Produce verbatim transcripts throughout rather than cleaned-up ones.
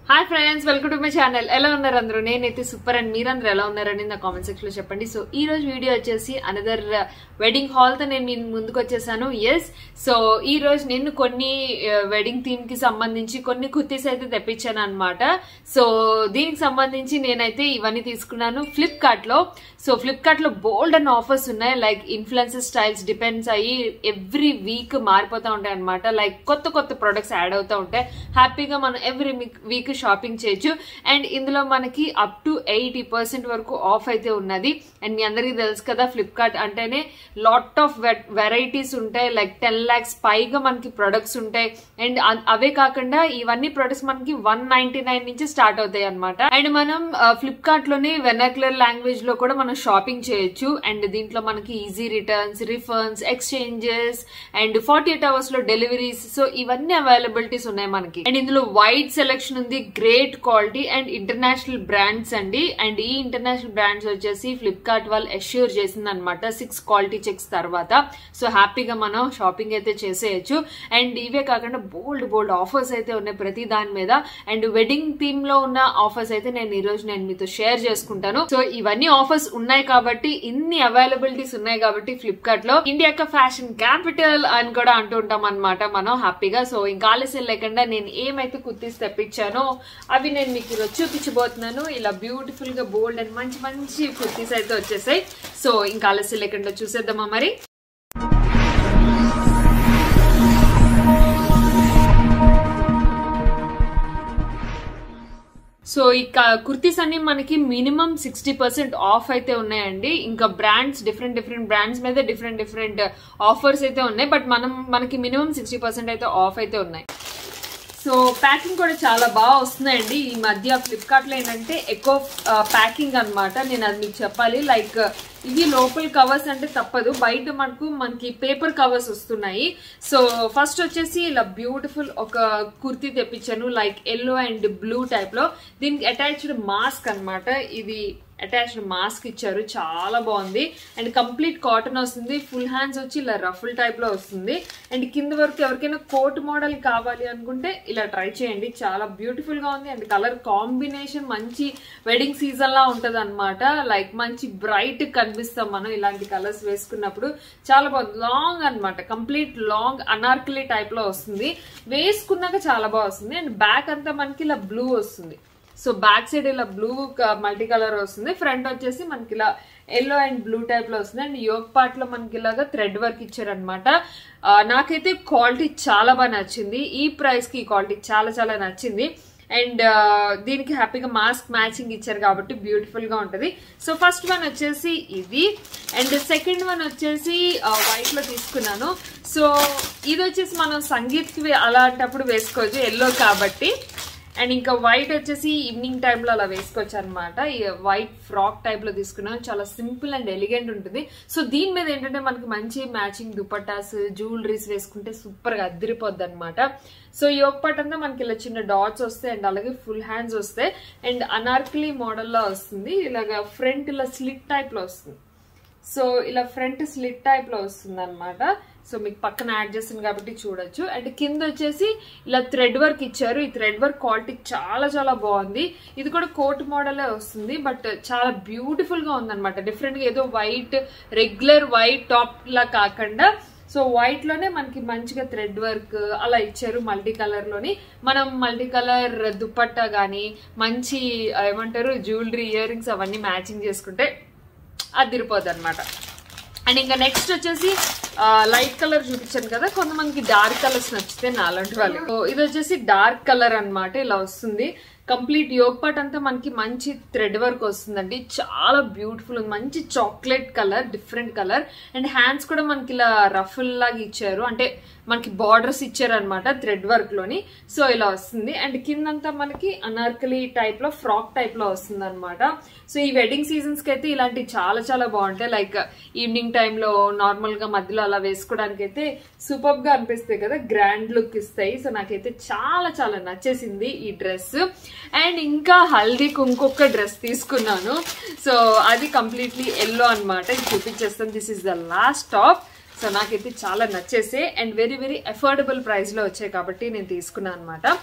Hi friends, welcome to my channel. ఎలా ఉన్నారు అందరూ? నేనైతే సూపర్ అండ్ మీరందరూ ఎలా ఉన్నారని నా కామెంట్ సెక్షన్ లో చెప్పండి. సో ఈ రోజు వీడియో వచ్చేసి అనదర్ వెడ్డింగ్ హాల్ తో నేను మీ ముందుకు వచ్చేసాను. ఎస్, సో ఈ రోజు నేను కొన్ని వెడ్డింగ్ థీమ్ కి సంబంధించి కొన్ని కుర్తీస్ అయితే తెప్పించాను అనమాట. సో దీనికి సంబంధించి నేనైతే ఇవన్నీ తీసుకున్నాను ఫ్లిప్కార్ట్ లో. సో ఫ్లిప్కార్ట్ లో బోల్డ్ అండ్ ఆఫర్స్ ఉన్నాయి. లైక్ ఇన్ఫ్లుయెన్సర్ స్టైల్స్ డిపెండ్స్ అయ్యి ఎవ్రీ వీక్ మారిపోతూ ఉంటాయి అనమాట. లైక్ కొత్త కొత్త ప్రొడక్ట్స్ యాడ్ అవుతూ ఉంటాయి. హ్యాపీగా మనం ఎవ్రీ వీక్ షాపింగ్ చేయొచ్చు. అండ్ ఇందులో మనకి అప్ టు ఎయిటీ పర్సెంట్ వరకు ఆఫ్ అయితే ఉన్నది. అండ్ మీ అందరికీ తెలుసు కదా, ఫ్లిప్కార్ట్ అంటేనే లాట్ ఆఫ్ వెరైటీస్ ఉంటాయి. లైక్ టెన్ లాక్స్ పైగా మనకి ప్రొడక్ట్స్ ఉంటాయి. అండ్ అవే కాకుండా ఇవన్నీ ప్రొడక్ట్స్ మనకి వన్ నైన్టీ నైన్ నుంచి స్టార్ట్ అవుతాయి అనమాట. అండ్ మనం ఫ్లిప్కార్ట్ లోని వెర్నాక్యులర్ లాంగ్వేజ్ లో కూడా మనం షాపింగ్ చేయొచ్చు. అండ్ దీంట్లో మనకి easy returns, refunds, exchanges and forty eight hours లో డెలివరీస్. సో ఇవన్నీ అవైలబిలిటీస్ ఉన్నాయి మనకి. అండ్ ఇందులో వైడ్ సెలెక్షన్ ఉంది, great quality and international brands అండి. అండ్ ఈ ఇంటర్నేషనల్ బ్రాండ్స్ వచ్చేసి ఫ్లిప్కార్ట్ వాళ్ళు అష్యూర్ చేసింది అనమాట సిక్స్ క్వాలిటీ చెక్స్ తర్వాత. సో హ్యాపీగా మనం షాపింగ్ అయితే చేసేయచ్చు. అండ్ ఇవే కాకుండా బోల్డ్ బోల్డ్ ఆఫర్స్ అయితే ఉన్నాయి ప్రతి దాని మీద. అండ్ వెడ్డింగ్ థీమ్ లో ఉన్న ఆఫర్స్ అయితే నేను ఈ రోజు నేను మీతో షేర్ చేసుకుంటాను. సో ఇవన్నీ ఆఫర్స్ ఉన్నాయి కాబట్టి, ఇన్ని అవైలబిలిటీస్ ఉన్నాయి కాబట్టి ఫ్లిప్కార్ట్ లో ఇండియా యొక్క ఫ్యాషన్ క్యాపిటల్ అని కూడా అంటూ ఉంటాం అనమాట మనం హ్యాపీగా. సో ఇంకా ఆలస్యం లేకుండా నేను ఏమైతే కుర్తీస్ తెప్పించానో అవి నేను మీకు ఈరోజు చూపించబోతున్నాను. ఇలా బ్యూటిఫుల్ గా బోల్డ్ అండ్ మంచి మంచి కుర్తీస్ అయితే వచ్చేసాయి. సో ఇంకా ఆలస్యం లేకుండా చూసేద్దామా మరి. సో ఇక కుర్తీస్ అన్ని మనకి మినిమం సిక్స్టీ పర్సెంట్ ఆఫ్ అయితే ఉన్నాయండి. ఇంకా బ్రాండ్స్ డిఫరెంట్ డిఫరెంట్ బ్రాండ్స్ మీద డిఫరెంట్ డిఫరెంట్ ఆఫర్స్ అయితే ఉన్నాయి. బట్ మనం మనకి మినిమం సిక్స్టీ పర్సెంట్ అయితే ఆఫ్ అయితే ఉన్నాయి. సో ప్యాకింగ్ కూడా చాలా బాగా వస్తున్నాయండి ఈ మధ్య. ఫ్లిప్కార్ట్ లో ఏంటంటే ఎక్కువ ప్యాకింగ్ అనమాట. నేను అది మీకు చెప్పాలి. లైక్ ఇవి లోపల కవర్స్ అంటే తప్పదు, బయట మనకు మనకి పేపర్ కవర్స్ వస్తున్నాయి. సో ఫస్ట్ వచ్చేసి ఇలా బ్యూటిఫుల్ ఒక కుర్తీ తెప్పించాను, like yellow and blue type లో. దీనికి అటాచ్డ్ మాస్క్ అనమాట. ఇది అటాచ్డ్ మాస్క్ ఇచ్చారు, చాలా బాగుంది. అండ్ కంప్లీట్ కాటన్ వస్తుంది. ఫుల్ హ్యాండ్స్ వచ్చి ఇలా రఫుల్ టైప్ లో వస్తుంది. అండ్ కింద వరకు ఎవరికైనా కోట్ మోడల్ కావాలి అనుకుంటే ఇలా ట్రై చేయండి, చాలా బ్యూటిఫుల్ గా ఉంది. అండ్ కలర్ కాంబినేషన్ మంచి వెడ్డింగ్ సీజన్ లా ఉంటది అనమాట. లైక్ మంచి బ్రైట్ కనిపిస్తాం మనం ఇలాంటి కలర్స్ వేసుకున్నప్పుడు. చాలా బాగుంది. లాంగ్ అనమాట, కంప్లీట్ లాంగ్ అనార్కలి టైప్ లో వస్తుంది. వేసుకున్నాక చాలా బాగా వస్తుంది. అండ్ బ్యాక్ అంతా మనకి ఇలా బ్లూ వస్తుంది. సో బ్యాక్ సైడ్ ఇలా బ్లూ మల్టీ కలర్ వస్తుంది. ఫ్రంట్ వచ్చేసి మనకి ఇలా ఎల్లో అండ్ బ్లూ టైప్ లో వస్తుంది. అండ్ యోక్ పార్ట్ లో మనకి ఇలాగా థ్రెడ్ వర్క్ ఇచ్చారనమాట. నాకైతే క్వాలిటీ చాలా బాగా నచ్చింది. ఈ ప్రైస్ కి ఈ క్వాలిటీ చాలా చాలా నచ్చింది. అండ్ దీనికి హ్యాపీగా మాస్క్ మ్యాచింగ్ ఇచ్చారు కాబట్టి బ్యూటిఫుల్ గా ఉంటది. సో ఫస్ట్ వన్ వచ్చేసి ఇది. అండ్ సెకండ్ వన్ వచ్చేసి వైట్ లో తీసుకున్నాను. సో ఇది వచ్చేసి మనం సంగీత్ కి అలాంటప్పుడు వేసుకోవచ్చు, ఎల్లో కాబట్టి. అండ్ ఇంకా వైట్ వచ్చేసి ఈవినింగ్ టైంలో అలా వేసుకోవచ్చు అనమాట. ఈ వైట్ ఫ్రాక్ టైప్ లో తీసుకున్నాను, చాలా సింపుల్ అండ్ ఎలిగెంట్ ఉంటుంది. సో దీని మీద ఏంటంటే మనకి మంచి మ్యాచింగ్ దుపట్టాస్, జ్యువెలరీస్ వేసుకుంటే సూపర్ గా అద్దరిపోద్ది అనమాట. సో యోక్ పార్ట్ అంతా మనకి ఇలా చిన్న డాట్స్ వస్తాయి. అండ్ అలాగే ఫుల్ హ్యాండ్స్ వస్తాయి. అండ్ అనార్కలి మోడల్లో వస్తుంది. ఇలాగా ఫ్రంట్ ఇలా స్లిట్ టైప్ లో వస్తుంది. సో ఇలా ఫ్రంట్ స్లిట్ టైప్ లో వస్తుంది అనమాట. సో మీకు పక్కన యాడ్ చేస్తుంది కాబట్టి చూడొచ్చు. అండ్ కింద వచ్చేసి ఇలా థ్రెడ్ వర్క్ ఇచ్చారు. ఈ థ్రెడ్ వర్క్ క్వాలిటీ చాలా చాలా బాగుంది. ఇది కూడా కోట్ మోడలే వస్తుంది, బట్ చాలా బ్యూటిఫుల్ గా ఉంది అనమాట. డిఫరెంట్ గా ఏదో వైట్ రెగ్యులర్ వైట్ టాప్ లా కాకుండా సో వైట్ లోనే మనకి మంచిగా థ్రెడ్ వర్క్ అలా ఇచ్చారు మల్టీ కలర్ లోని. మనం మల్టీ కలర్ దుపట్టా గానీ మంచి ఏమంటారు జ్యువెలరీ, ఇయర్ రింగ్స్ అవన్నీ మ్యాచింగ్ చేసుకుంటే అదిరిపోద్ది అనమాట. అండ్ ఇంకా నెక్స్ట్ వచ్చేసి లైట్ కలర్ చూపించాను కదా, కొంతమందికి డార్క్ కలర్స్ నచ్చితే నా అలాంటి వాళ్ళు. ఇది వచ్చేసి డార్క్ కలర్ అనమాట. ఇలా వస్తుంది. కంప్లీట్ యోక్ పార్ట్ అంతా మనకి మంచి థ్రెడ్ వర్క్ వస్తుందండి, చాలా బ్యూటిఫుల్ ఉంది. మంచి chocolate colour, different colour. And hands కూడా మనకి ఇలా రఫుల్ లాగా ఇచ్చారు, అంటే మనకి బార్డర్స్ ఇచ్చారు అనమాట థ్రెడ్ వర్క్ లోని. సో ఇలా వస్తుంది. అండ్ కిందంతా మనకి అనార్కలి టైప్ లో ఫ్రాక్ టైప్ లో వస్తుంది అనమాట. సో ఈ వెడ్డింగ్ సీజన్స్ కి అయితే ఇలాంటివి చాలా చాలా బాగుంటాయి. లైక్ ఈవినింగ్ టైంలో నార్మల్ గా మధ్యలో అలా వేసుకోవడానికి అయితే సూపర్ గా అనిపిస్తాయి కదా, గ్రాండ్ లుక్ ఇస్తాయి. సో నాకైతే చాలా చాలా నచ్చేసింది ఈ డ్రెస్. అండ్ ఇంకా హల్దీకి ఇంకొక డ్రెస్ తీసుకున్నాను. సో అది కంప్లీట్లీ ఎల్లో అనమాట. ఇది చూపించేస్తాను. This is the last top. So నాకైతే చాలా నచ్చేసే and very very affordable price లో వచ్చాయి కాబట్టి నేను తీసుకున్నాను అనమాట.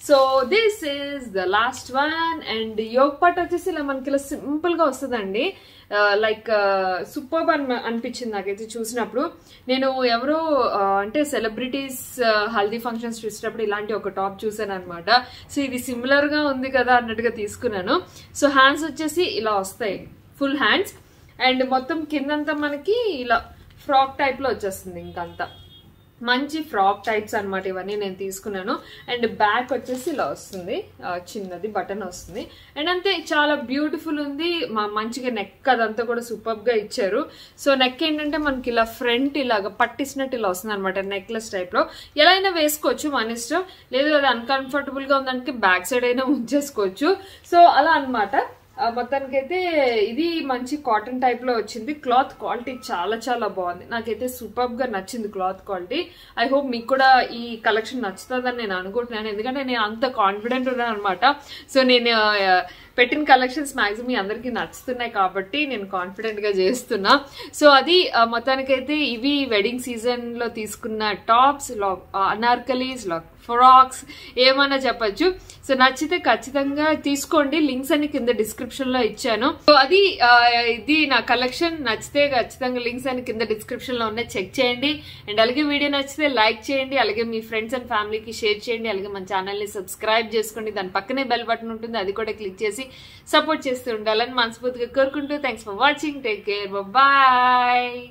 So this is the last one. And yoke part వచ్చేసి ఇలా మనకి ఇలా సింపుల్ గా వస్తుందండి. లైక్ సూపర్ అని అనిపించింది నాకైతే చూసినప్పుడు. నేను ఎవరో అంటే సెలబ్రిటీస్ హల్దీ ఫంక్షన్స్ చూసినప్పుడు ఇలాంటి ఒక టాప్ చూసాను అనమాట. సో ఇది సిమిలర్ గా ఉంది కదా అన్నట్టుగా తీసుకున్నాను. సో హ్యాండ్స్ వచ్చేసి ఇలా వస్తాయి, ఫుల్ హ్యాండ్స్. అండ్ మొత్తం కిందంతా మనకి ఇలా ఫ్రాక్ టైప్ లో వచ్చేస్తుంది. ఇంకంతా మంచి ఫ్రాక్ టైప్స్ అనమాట ఇవన్నీ నేను తీసుకున్నాను. అండ్ బ్యాక్ వచ్చేసి ఇలా వస్తుంది, చిన్నది బటన్ వస్తుంది. అండ్ అంతే, చాలా బ్యూటిఫుల్ ఉంది. మంచిగా నెక్ అదంతా కూడా సూపర్ గా ఇచ్చారు. సో నెక్ ఏంటంటే మనకి ఇలా ఫ్రంట్ ఇలాగా పట్టిసినట్టు ఇలా వస్తుంది అనమాట, నెక్లెస్ టైప్ లో. ఎలా అయినా వేసుకోవచ్చు మన ఇష్టం, లేదు అది అన్కంఫర్టబుల్ గా ఉందంటే బ్యాక్ సైడ్ అయినా ఉంచేసుకోవచ్చు. సో అలా అనమాట. మొత్తానికైతే ఇది మంచి కాటన్ టైప్ లో వచ్చింది. క్లాత్ క్వాలిటీ చాలా చాలా బాగుంది, నాకైతే సూపర్ గా నచ్చింది క్లాత్ క్వాలిటీ. ఐ హోప్ మీకు కూడా ఈ కలెక్షన్ నచ్చుతుందని నేను అనుకుంటున్నాను, ఎందుకంటే నేను అంత కాన్ఫిడెంట్ ఉన్నాను అనమాట. సో నేను పెట్టిన కలెక్షన్స్ మాక్సిమం మీ అందరికి నచ్చుతున్నాయి కాబట్టి నేను కాన్ఫిడెంట్ గా చేస్తున్నా. సో అది మొత్తానికైతే ఇవి వెడ్డింగ్ సీజన్ లో తీసుకున్న టాప్స్, అనార్కలీస్, ఫ్రాక్స్ ఏమన్నా చెప్పచ్చు. సో నచ్చితే ఖచ్చితంగా తీసుకోండి, లింక్స్ అన్ని కింద డిస్క్రిప్షన్ లో ఇచ్చాను. సో అది ఇది నా కలెక్షన్. నచ్చితే ఖచ్చితంగా లింక్స్ అన్ని కింద డిస్క్రిప్షన్ లో ఉన్నాయి, చెక్ చేయండి. అండ్ అలాగే వీడియో నచ్చితే లైక్ చేయండి, అలాగే మీ ఫ్రెండ్స్ అండ్ ఫ్యామిలీకి షేర్ చేయండి, అలాగే మన ఛానల్ ని సబ్స్క్రైబ్ చేసుకోండి. దాని పక్కనే బెల్ బటన్ ఉంటుంది, అది కూడా క్లిక్ చేసి సపోర్ట్ చేస్తూ ఉండాలని మనస్ఫూర్తిగా కోరుకుంటూ thanks for watching. Take care, bye.